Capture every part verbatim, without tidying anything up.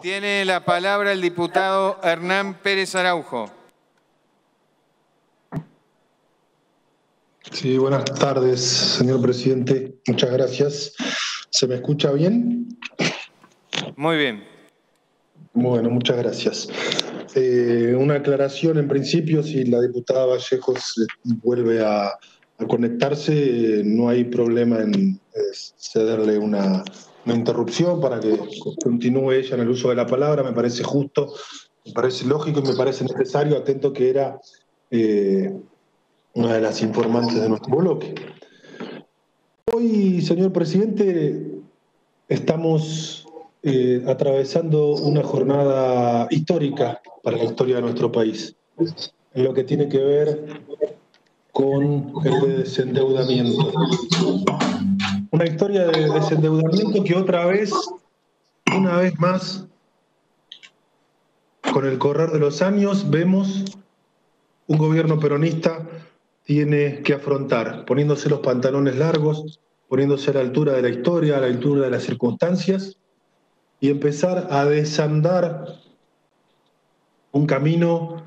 Tiene la palabra el diputado Hernán Pérez Araujo. Sí, buenas tardes, señor presidente. Muchas gracias. ¿Se me escucha bien? Muy bien. Bueno, muchas gracias. Eh, una aclaración en principio, si la diputada Vallejos vuelve a, a conectarse, no hay problema en eh, cederle una, una interrupción para que continúe ella en el uso de la palabra. Me parece justo, me parece lógico y me parece necesario, atento que era eh, una de las informantes de nuestro bloque. Hoy, señor presidente, estamos eh, atravesando una jornada histórica para la historia de nuestro país, en lo que tiene que ver con el desendeudamiento. Una historia de desendeudamiento que otra vez, una vez más, con el correr de los años, vemos un gobierno peronista tiene que afrontar, poniéndose los pantalones largos, poniéndose a la altura de la historia, a la altura de las circunstancias, y empezar a desandar un camino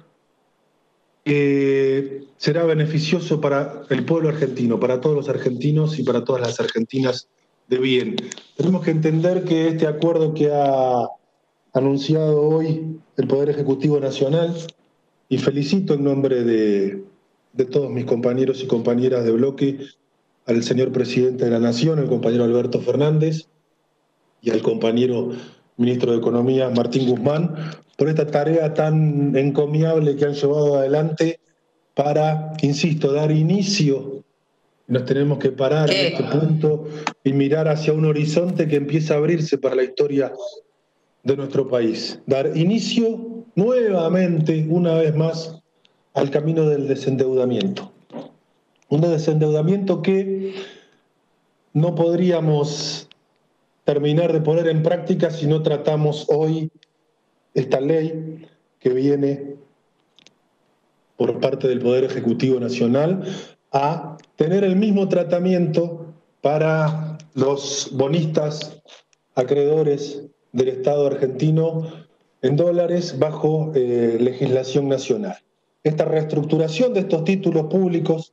que será beneficioso para el pueblo argentino, para todos los argentinos y para todas las argentinas de bien. Tenemos que entender que este acuerdo que ha anunciado hoy el Poder Ejecutivo Nacional, y felicito en nombre de, de todos mis compañeros y compañeras de bloque al señor presidente de la Nación, el compañero Alberto Fernández, y al compañero ministro de Economía, Martín Guzmán, por esta tarea tan encomiable que han llevado adelante para, insisto, dar inicio. Nos tenemos que parar en este punto y mirar hacia un horizonte que empieza a abrirse para la historia de nuestro país. Dar inicio nuevamente, una vez más, al camino del desendeudamiento. Un desendeudamiento que no podríamos terminar de poner en práctica si no tratamos hoy esta ley que viene por parte del Poder Ejecutivo Nacional a tener el mismo tratamiento para los bonistas acreedores del Estado argentino en dólares bajo eh, legislación nacional. Esta reestructuración de estos títulos públicos,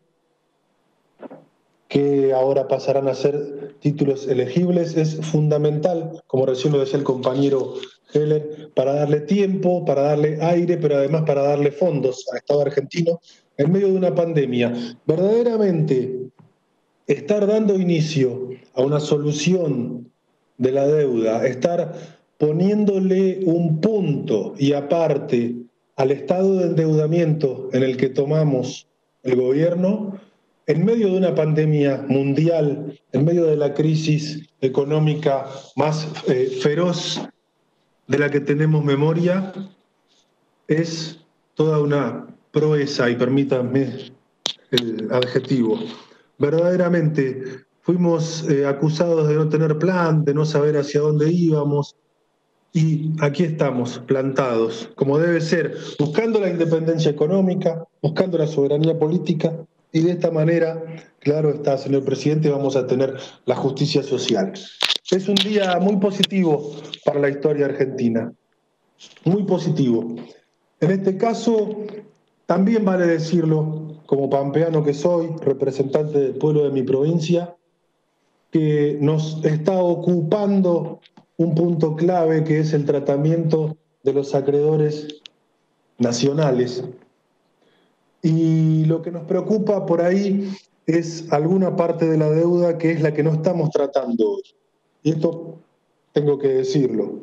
que ahora pasarán a ser títulos elegibles, es fundamental, como recién lo decía el compañero Heller, para darle tiempo, para darle aire, pero además para darle fondos al Estado argentino en medio de una pandemia. Verdaderamente, estar dando inicio a una solución de la deuda, estar poniéndole un punto y aparte al estado de endeudamiento en el que tomamos el gobierno, en medio de una pandemia mundial, en medio de la crisis económica más eh, feroz de la que tenemos memoria, es toda una proeza, y permítanme el adjetivo. Verdaderamente fuimos eh, acusados de no tener plan, de no saber hacia dónde íbamos, y aquí estamos, plantados, como debe ser, buscando la independencia económica, buscando la soberanía política, y de esta manera, claro está, señor presidente, vamos a tener la justicia social. Es un día muy positivo para la historia argentina, muy positivo. En este caso, también vale decirlo, como pampeano que soy, representante del pueblo de mi provincia, que nos está ocupando un punto clave, que es el tratamiento de los acreedores nacionales. Y lo que nos preocupa por ahí es alguna parte de la deuda que es la que no estamos tratando hoy. Y esto tengo que decirlo.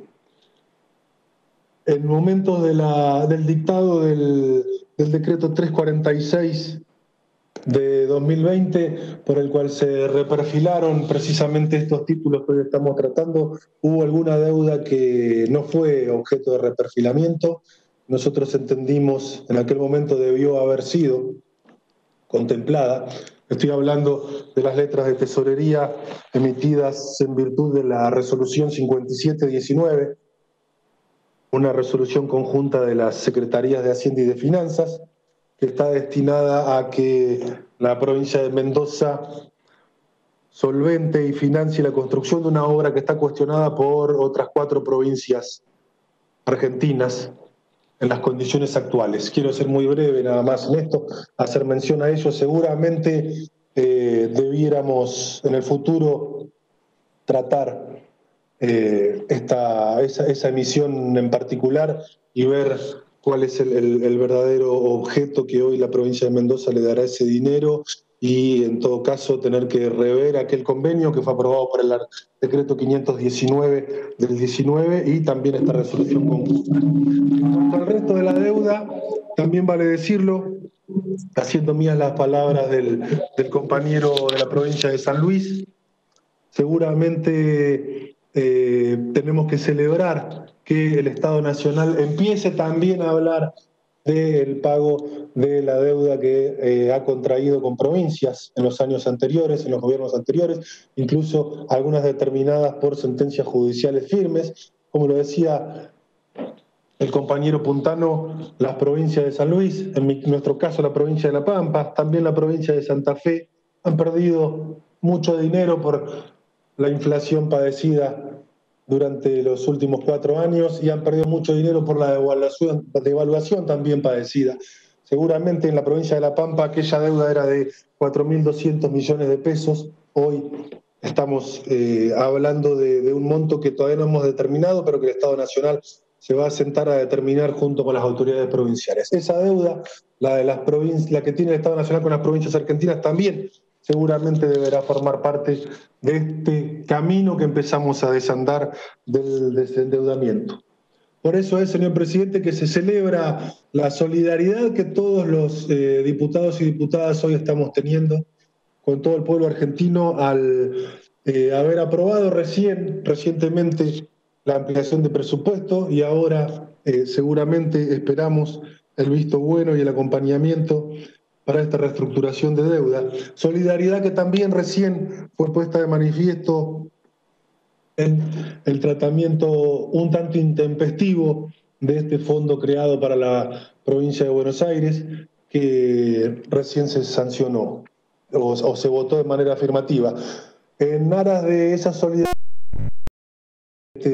En momentos de la, del dictado del, del decreto trescientos cuarenta y seis de dos mil veinte, por el cual se reperfilaron precisamente estos títulos que hoy estamos tratando, hubo alguna deuda que no fue objeto de reperfilamiento. Nosotros entendimos en aquel momento debió haber sido contemplada. Estoy hablando de las letras de tesorería emitidas en virtud de la resolución cincuenta y siete diecinueve, una resolución conjunta de las Secretarías de Hacienda y de Finanzas, que está destinada a que la provincia de Mendoza solvente y financie la construcción de una obra que está cuestionada por otras cuatro provincias argentinas en las condiciones actuales. Quiero ser muy breve nada más en esto, hacer mención a ello. Seguramente eh, debiéramos en el futuro tratar eh, esta, esa, esa emisión en particular y ver cuál es el, el, el verdadero objeto que hoy la provincia de Mendoza le dará ese dinero y en todo caso tener que rever aquel convenio que fue aprobado por el decreto quinientos diecinueve del diecinueve y también esta resolución conjunta. En cuanto al resto de la deuda, también vale decirlo, haciendo mías las palabras del, del compañero de la provincia de San Luis, seguramente eh, tenemos que celebrar que el Estado Nacional empiece también a hablar del pago de la deuda que eh, ha contraído con provincias en los años anteriores, en los gobiernos anteriores, incluso algunas determinadas por sentencias judiciales firmes. Como lo decía el compañero Puntano, las provincias de San Luis, en mi, nuestro caso la provincia de La Pampa, también la provincia de Santa Fe, han perdido mucho dinero por la inflación padecida durante los últimos cuatro años y han perdido mucho dinero por la devaluación, devaluación también padecida. Seguramente en la provincia de La Pampa aquella deuda era de cuatro mil doscientos millones de pesos. Hoy estamos eh, hablando de, de un monto que todavía no hemos determinado, pero que el Estado Nacional se va a sentar a determinar junto con las autoridades provinciales. Esa deuda, la, de las provincias, la que tiene el Estado Nacional con las provincias argentinas, también seguramente deberá formar parte de este camino que empezamos a desandar del desendeudamiento. Por eso es, señor presidente, que se celebra la solidaridad que todos los eh, diputados y diputadas hoy estamos teniendo con todo el pueblo argentino al eh, haber aprobado recién, recientemente la ampliación de presupuesto y ahora eh, seguramente esperamos el visto bueno y el acompañamiento para esta reestructuración de deuda. Solidaridad que también recién fue puesta de manifiesto en el tratamiento un tanto intempestivo de este fondo creado para la provincia de Buenos Aires, que recién se sancionó o, o se votó de manera afirmativa. En aras de esa solidaridad, este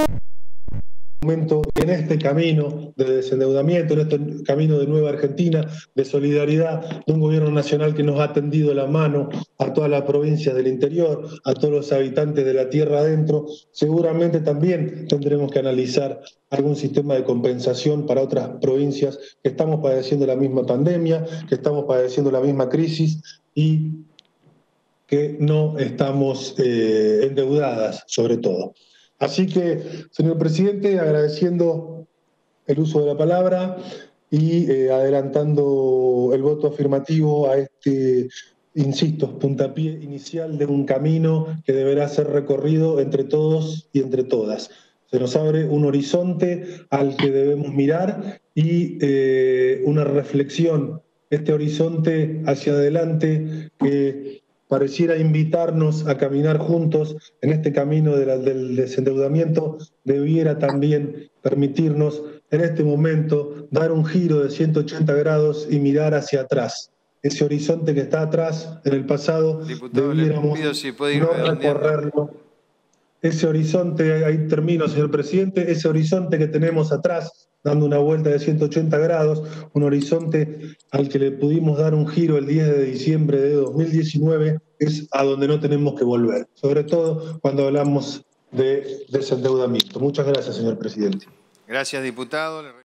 momento, en este camino de desendeudamiento, en este camino de nueva Argentina, de solidaridad, de un gobierno nacional que nos ha tendido la mano a todas las provincias del interior, a todos los habitantes de la tierra adentro, seguramente también tendremos que analizar algún sistema de compensación para otras provincias que estamos padeciendo la misma pandemia, que estamos padeciendo la misma crisis y que no estamos eh, endeudadas, sobre todo. Así que, señor presidente, agradeciendo el uso de la palabra y eh, adelantando el voto afirmativo a este, insisto, puntapié inicial de un camino que deberá ser recorrido entre todos y entre todas. Se nos abre un horizonte al que debemos mirar y eh, una reflexión, este horizonte hacia adelante que pareciera invitarnos a caminar juntos en este camino de la, del desendeudamiento, debiera también permitirnos en este momento dar un giro de ciento ochenta grados y mirar hacia atrás. Ese horizonte que está atrás en el pasado, Diputado, debiéramos pido si puede ir no redondeando. recorrerlo. Ese horizonte, ahí termino, señor presidente, ese horizonte que tenemos atrás, dando una vuelta de ciento ochenta grados, un horizonte al que le pudimos dar un giro el diez de diciembre de dos mil diecinueve, es a donde no tenemos que volver, sobre todo cuando hablamos de desendeudamiento. Muchas gracias, señor presidente. Gracias, diputado.